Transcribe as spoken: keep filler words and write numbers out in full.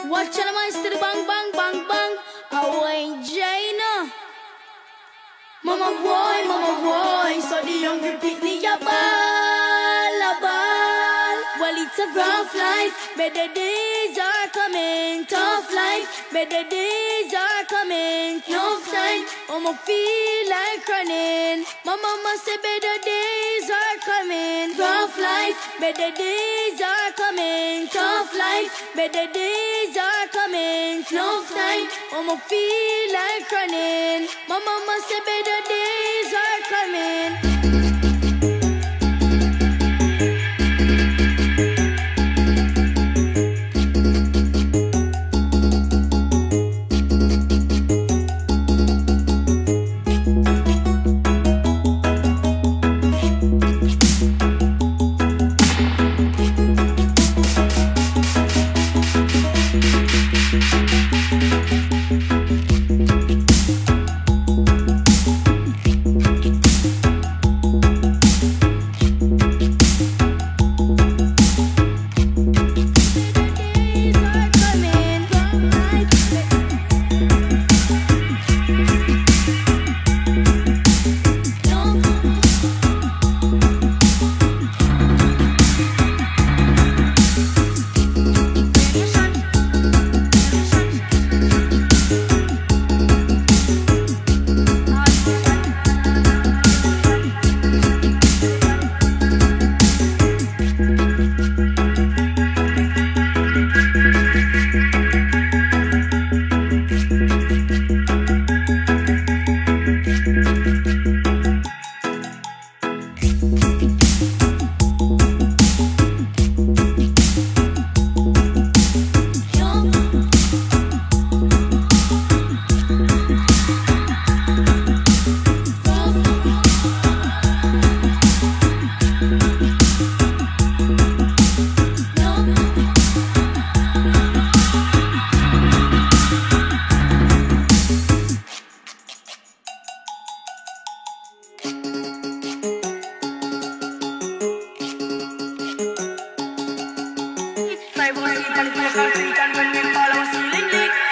Watch out, my still bang bang bang bang. Away Jaina. Mama boy, mama boy. So the younger picnic a ball, a ball. Well, it's a rough life. Better days are coming. Tough life. Better days are coming. No time. I'ma feel like running. My mama say better days are coming. Rough life. Better days are coming. Tough life. Better days are coming. No time. I'ma feel like running. My mama say better days are coming. My voice is on the concrete, and when we fall, our ceiling leak.